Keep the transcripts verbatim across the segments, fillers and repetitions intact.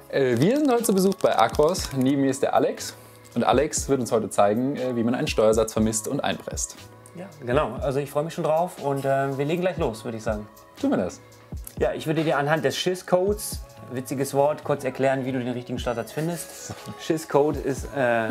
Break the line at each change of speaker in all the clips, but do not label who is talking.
Äh, wir sind heute zu Besuch bei Acros. Neben mir ist der Alex. Und Alex wird uns heute zeigen, äh, wie man einen Steuersatz vermisst und einpresst.
Ja, genau. Also ich freue mich schon drauf und äh, wir legen gleich los, würde ich sagen.
Tun wir das?
Ja, ich würde dir anhand des Schiss-Codes, witziges Wort, kurz erklären, wie du den richtigen Steuersatz findest. Schiss-Code ist... Äh,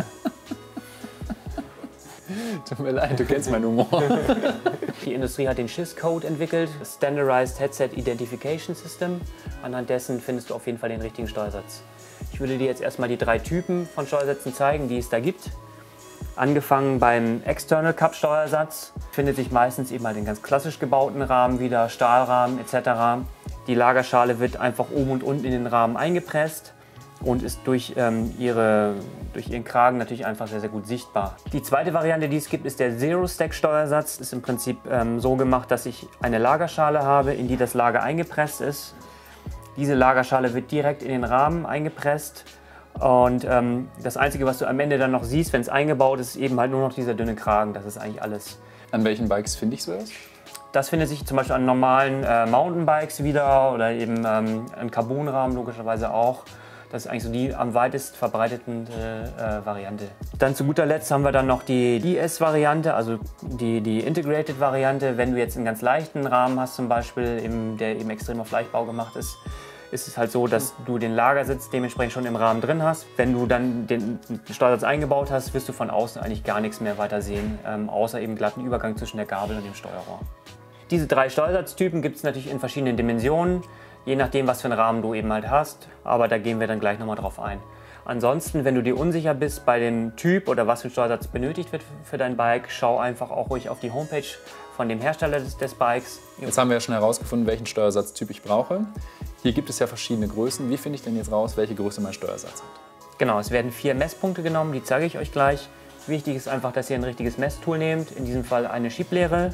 Tut mir leid, du kennst meinen Humor.
Die Industrie hat den Schiss-Code entwickelt, Standardized Headset Identification System. Anhand dessen findest du auf jeden Fall den richtigen Steuersatz. Ich würde dir jetzt erstmal die drei Typen von Steuersätzen zeigen, die es da gibt. Angefangen beim External Cup Steuersatz, findet sich meistens eben halt in ganz klassisch gebauten Rahmen wieder, Stahlrahmen et cetera. Die Lagerschale wird einfach oben und unten in den Rahmen eingepresst und ist durch, ähm, ihre, durch ihren Kragen natürlich einfach sehr, sehr gut sichtbar. Die zweite Variante, die es gibt, ist der Zero-Stack-Steuersatz. Ist im Prinzip ähm, so gemacht, dass ich eine Lagerschale habe, in die das Lager eingepresst ist. Diese Lagerschale wird direkt in den Rahmen eingepresst und ähm, das Einzige, was du am Ende dann noch siehst, wenn es eingebaut ist, ist eben halt nur noch dieser dünne Kragen. Das ist eigentlich alles.
An welchen Bikes finde ich sowas?
Das findet sich zum Beispiel an normalen äh, Mountainbikes wieder oder eben ähm, an Carbonrahmen logischerweise auch. Das ist eigentlich so die am weitest verbreitete äh, Variante. Dann zu guter Letzt haben wir dann noch die D S-Variante, also die, die Integrated-Variante. Wenn du jetzt einen ganz leichten Rahmen hast, zum Beispiel, im, der eben extrem auf Leichtbau gemacht ist, ist es halt so, dass du den Lagersitz dementsprechend schon im Rahmen drin hast. Wenn du dann den Steuersatz eingebaut hast, wirst du von außen eigentlich gar nichts mehr weiter sehen, ähm, außer eben glatten Übergang zwischen der Gabel und dem Steuerrohr. Diese drei Steuersatztypen gibt es natürlich in verschiedenen Dimensionen, je nachdem, was für einen Rahmen du eben halt hast, aber da gehen wir dann gleich nochmal drauf ein. Ansonsten, wenn du dir unsicher bist bei dem Typ oder was für ein Steuersatz benötigt wird für dein Bike, schau einfach auch ruhig auf die Homepage von dem Hersteller des, des Bikes.
Jetzt haben wir ja schon herausgefunden, welchen Steuersatztyp ich brauche. Hier gibt es ja verschiedene Größen. Wie finde ich denn jetzt raus, welche Größe mein Steuersatz hat?
Genau, es werden vier Messpunkte genommen, die zeige ich euch gleich. Wichtig ist einfach, dass ihr ein richtiges Messtool nehmt, in diesem Fall eine Schieblehre.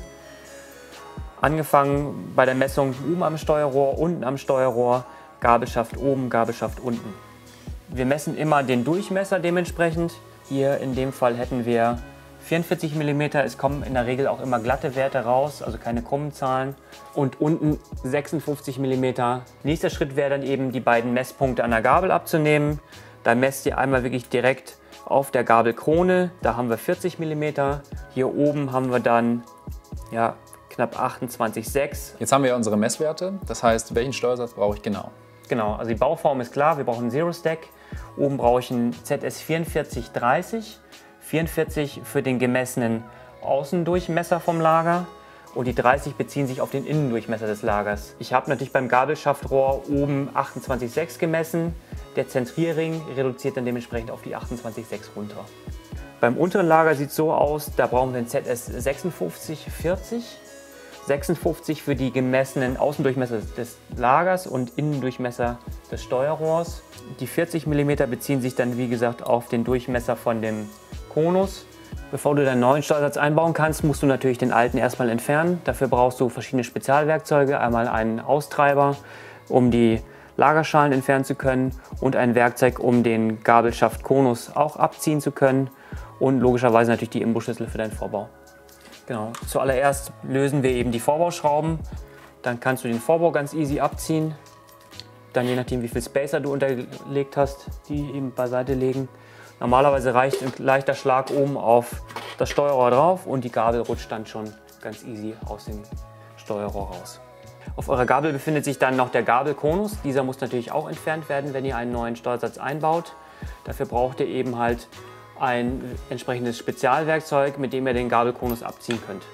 Angefangen bei der Messung oben am Steuerrohr, unten am Steuerrohr, Gabelschaft oben, Gabelschaft unten. Wir messen immer den Durchmesser dementsprechend. Hier in dem Fall hätten wir vierundvierzig Millimeter. Es kommen in der Regel auch immer glatte Werte raus, also keine krummen Zahlen. Und unten sechsundfünfzig Millimeter. Nächster Schritt wäre dann eben, die beiden Messpunkte an der Gabel abzunehmen. Da messt ihr einmal wirklich direkt auf der Gabelkrone. Da haben wir vierzig Millimeter. Hier oben haben wir dann ja, knapp achtundzwanzig Komma sechs.
Jetzt haben wir ja unsere Messwerte. Das heißt, welchen Steuersatz brauche ich genau?
Genau, also die Bauform ist klar. Wir brauchen einen Zero Stack. Oben brauche ich einen Z S vierundvierzig dreißig. vierundvierzig für den gemessenen Außendurchmesser vom Lager und die dreißig beziehen sich auf den Innendurchmesser des Lagers. Ich habe natürlich beim Gabelschaftrohr oben achtundzwanzig Komma sechs gemessen. Der Zentrierring reduziert dann dementsprechend auf die achtundzwanzig Komma sechs runter. Beim unteren Lager sieht es so aus, da brauchen wir einen Z S sechsundfünfzig vierzig. sechsundfünfzig für die gemessenen Außendurchmesser des Lagers und Innendurchmesser des Steuerrohrs. Die vierzig Millimeter beziehen sich dann, wie gesagt, auf den Durchmesser von dem Konus. Bevor du deinen neuen Steuersatz einbauen kannst, musst du natürlich den alten erstmal entfernen. Dafür brauchst du verschiedene Spezialwerkzeuge. Einmal einen Austreiber, um die Lagerschalen entfernen zu können und ein Werkzeug, um den Gabelschaft-Konus auch abziehen zu können und logischerweise natürlich die Imbusschlüssel für deinen Vorbau. Genau. Zuallererst lösen wir eben die Vorbauschrauben. Dann kannst du den Vorbau ganz easy abziehen. Dann je nachdem, wie viel Spacer du unterlegt hast, die eben beiseite legen. Normalerweise reicht ein leichter Schlag oben auf das Steuerrohr drauf und die Gabel rutscht dann schon ganz easy aus dem Steuerrohr raus. Auf eurer Gabel befindet sich dann noch der Gabelkonus. Dieser muss natürlich auch entfernt werden, wenn ihr einen neuen Steuersatz einbaut. Dafür braucht ihr eben halt ein entsprechendes Spezialwerkzeug, mit dem ihr den Gabelkonus abziehen könnt.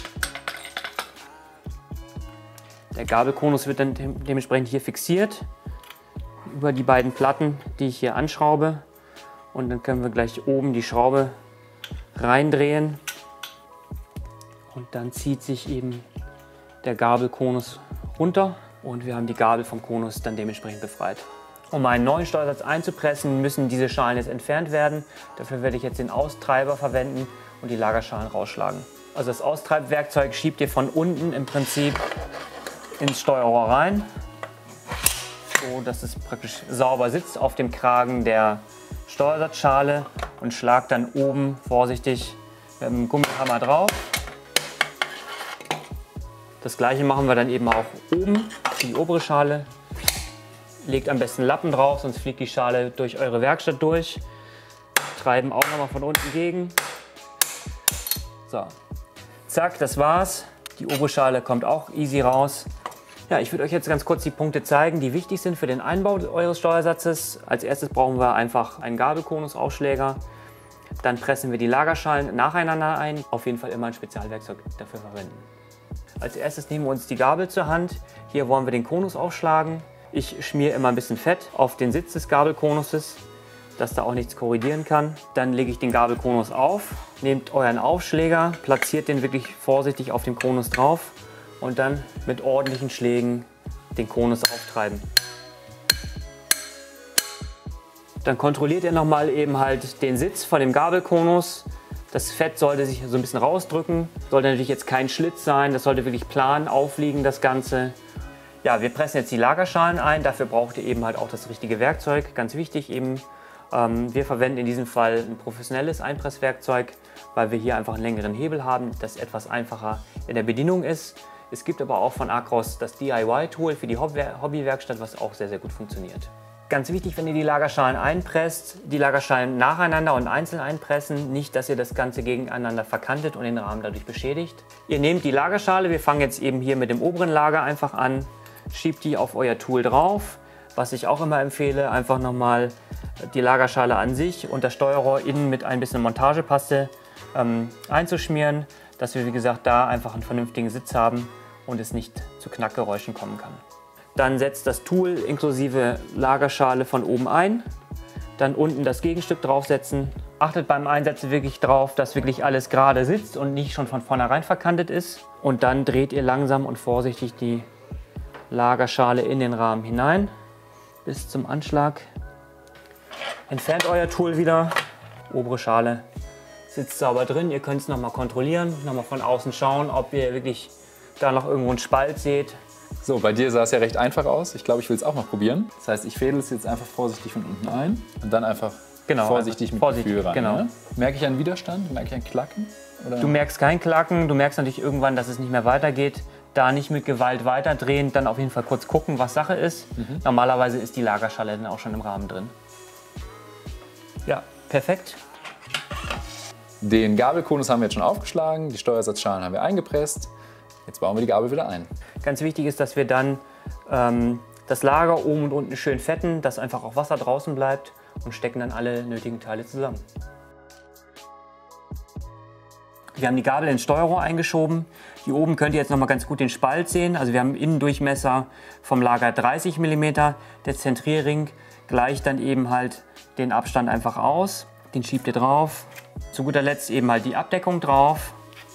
Der Gabelkonus wird dann dementsprechend hier fixiert über die beiden Platten, die ich hier anschraube. Und dann können wir gleich oben die Schraube reindrehen und dann zieht sich eben der Gabelkonus runter und wir haben die Gabel vom Konus dann dementsprechend befreit. Um einen neuen Steuersatz einzupressen, müssen diese Schalen jetzt entfernt werden. Dafür werde ich jetzt den Austreiber verwenden und die Lagerschalen rausschlagen. Also das Austreibwerkzeug schiebt ihr von unten im Prinzip ins Steuerrohr rein, so dass es praktisch sauber sitzt auf dem Kragen der Steuersatzschale und schlagt dann oben vorsichtig mit dem Gummihammer drauf. Das gleiche machen wir dann eben auch oben, die obere Schale. legt am besten Lappen drauf, sonst fliegt die Schale durch eure Werkstatt durch. Treiben auch nochmal von unten gegen. So, zack, das war's. Die obere Schale kommt auch easy raus. Ja, ich würde euch jetzt ganz kurz die Punkte zeigen, die wichtig sind für den Einbau eures Steuersatzes. Als erstes brauchen wir einfach einen Gabelkonusaufschläger. Dann pressen wir die Lagerschalen nacheinander ein. Auf jeden Fall immer ein Spezialwerkzeug dafür verwenden. Als erstes nehmen wir uns die Gabel zur Hand. Hier wollen wir den Konus aufschlagen. Ich schmiere immer ein bisschen Fett auf den Sitz des Gabelkonuses, dass da auch nichts korrigieren kann. Dann lege ich den Gabelkonus auf. Nehmt euren Aufschläger, platziert den wirklich vorsichtig auf den Konus drauf und dann mit ordentlichen Schlägen den Konus auftreiben. Dann kontrolliert ihr nochmal eben halt den Sitz von dem Gabelkonus. Das Fett sollte sich so ein bisschen rausdrücken. Sollte natürlich jetzt kein Schlitz sein, das sollte wirklich plan aufliegen, das Ganze. Ja, wir pressen jetzt die Lagerschalen ein. Dafür braucht ihr eben halt auch das richtige Werkzeug. Ganz wichtig eben, ähm, wir verwenden in diesem Fall ein professionelles Einpresswerkzeug, weil wir hier einfach einen längeren Hebel haben, das etwas einfacher in der Bedienung ist. Es gibt aber auch von Acros das D I Y-Tool für die Hobbywerkstatt, was auch sehr, sehr gut funktioniert. Ganz wichtig, wenn ihr die Lagerschalen einpresst, die Lagerschalen nacheinander und einzeln einpressen, nicht, dass ihr das Ganze gegeneinander verkantet und den Rahmen dadurch beschädigt. Ihr nehmt die Lagerschale, wir fangen jetzt eben hier mit dem oberen Lager einfach an, schiebt die auf euer Tool drauf. Was ich auch immer empfehle, einfach nochmal die Lagerschale an sich und das Steuerrohr innen mit ein bisschen Montagepaste ähm, einzuschmieren, dass wir, wie gesagt, da einfach einen vernünftigen Sitz haben und es nicht zu Knackgeräuschen kommen kann. Dann setzt das Tool inklusive Lagerschale von oben ein, dann unten das Gegenstück draufsetzen. Achtet beim Einsetzen wirklich darauf, dass wirklich alles gerade sitzt und nicht schon von vornherein verkantet ist. Und dann dreht ihr langsam und vorsichtig die Lagerschale in den Rahmen hinein bis zum Anschlag. Entfernt euer Tool wieder, obere Schale sitzt sauber drin. Ihr könnt es nochmal kontrollieren, nochmal von außen schauen, ob ihr wirklich da noch irgendwo einen Spalt seht.
So, bei dir sah es ja recht einfach aus. Ich glaube, ich will es auch mal probieren. Das heißt, ich fädel es jetzt einfach vorsichtig von unten ein und dann einfach genau, vorsichtig mit
vorsichtig,
Gefühl ran.
Genau.
Ne? Merke ich einen Widerstand? Merke ich ein Klacken? Oder?
Du merkst kein Klacken, du merkst natürlich irgendwann, dass es nicht mehr weitergeht. Da nicht mit Gewalt weiterdrehen, dann auf jeden Fall kurz gucken, was Sache ist. Mhm. Normalerweise ist die Lagerschale dann auch schon im Rahmen drin. Ja, perfekt.
Den Gabelkonus haben wir jetzt schon aufgeschlagen, die Steuersatzschalen haben wir eingepresst. Jetzt bauen wir die Gabel wieder ein.
Ganz wichtig ist, dass wir dann ähm, das Lager oben und unten schön fetten, dass einfach auch Wasser draußen bleibt und stecken dann alle nötigen Teile zusammen. Wir haben die Gabel ins Steuerrohr eingeschoben. Hier oben könnt ihr jetzt noch mal ganz gut den Spalt sehen. Also wir haben einen Innendurchmesser vom Lager dreißig Millimeter. Der Zentrierring gleicht dann eben halt den Abstand einfach aus. Den schiebt ihr drauf. Zu guter Letzt eben halt die Abdeckung drauf.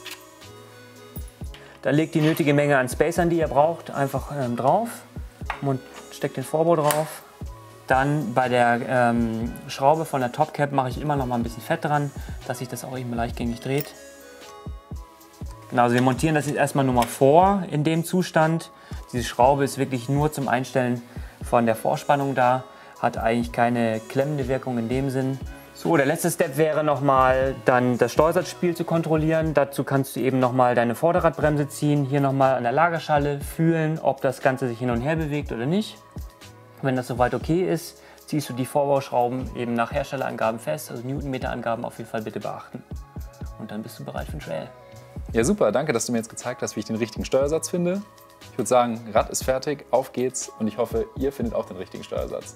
Dann legt die nötige Menge an Spacern, die ihr braucht, einfach ähm, drauf und steckt den Vorbau drauf. Dann bei der ähm, Schraube von der Topcap mache ich immer noch mal ein bisschen Fett dran, dass sich das auch eben leichtgängig dreht. Genau, also wir montieren das jetzt erstmal nur mal vor in dem Zustand. Diese Schraube ist wirklich nur zum Einstellen von der Vorspannung da, hat eigentlich keine klemmende Wirkung in dem Sinn. So, der letzte Step wäre nochmal dann das Steuersatzspiel zu kontrollieren. Dazu kannst du eben nochmal deine Vorderradbremse ziehen, hier nochmal an der Lagerschale fühlen, ob das Ganze sich hin und her bewegt oder nicht. Wenn das soweit okay ist, ziehst du die Vorbauschrauben eben nach Herstellerangaben fest, also Newtonmeterangaben auf jeden Fall bitte beachten. Und dann bist du bereit für den Trail.
Ja, super, danke, dass du mir jetzt gezeigt hast, wie ich den richtigen Steuersatz finde. Ich würde sagen, Rad ist fertig, auf geht's und ich hoffe, ihr findet auch den richtigen Steuersatz.